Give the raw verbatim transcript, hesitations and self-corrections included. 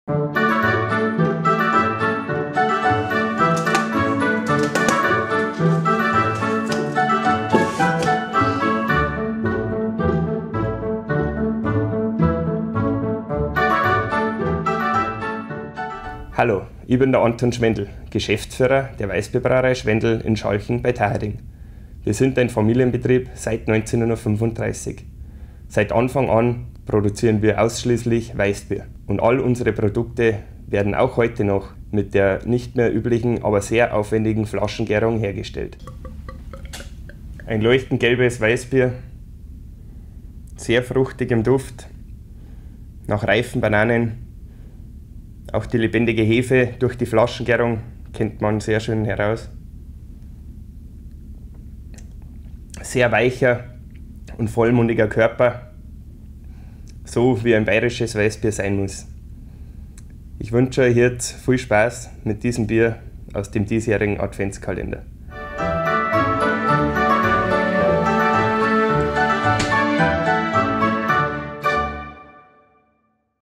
Hallo, ich bin der Anton Schwendel, Geschäftsführer der Weißbierbrauerei Schwendel in Schalchen bei Tachering. Wir sind ein Familienbetrieb seit neunzehnhundertfünfunddreißig. Seit Anfang an produzieren wir ausschließlich Weißbier und all unsere Produkte werden auch heute noch mit der nicht mehr üblichen, aber sehr aufwendigen Flaschengärung hergestellt. Ein leuchtend gelbes Weißbier, sehr fruchtig im Duft, nach reifen Bananen. Auch die lebendige Hefe durch die Flaschengärung kennt man sehr schön heraus. Sehr weicher und vollmundiger Körper, so wie ein bayerisches Weißbier sein muss. Ich wünsche euch jetzt viel Spaß mit diesem Bier aus dem diesjährigen Adventskalender.